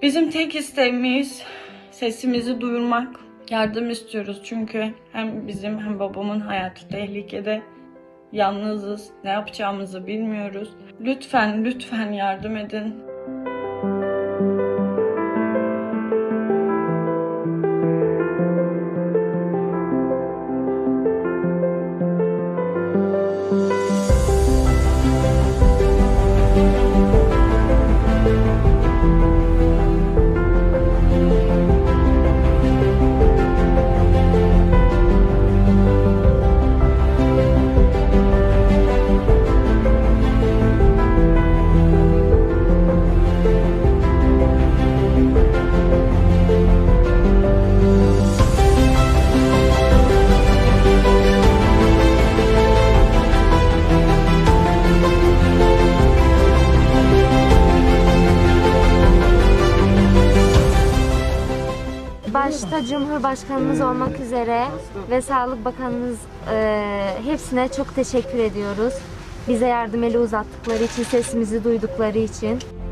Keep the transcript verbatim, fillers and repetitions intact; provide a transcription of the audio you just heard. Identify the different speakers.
Speaker 1: Bizim tek isteğimiz sesimizi duyurmak. Yardım istiyoruz çünkü hem bizim hem babamın hayatı tehlikede. Yalnızız, ne yapacağımızı bilmiyoruz. Lütfen, lütfen yardım edin.
Speaker 2: Başta Cumhurbaşkanımız olmak üzere ve Sağlık Bakanımız e, hepsine çok teşekkür ediyoruz. Bize yardım eli uzattıkları için, sesimizi duydukları için.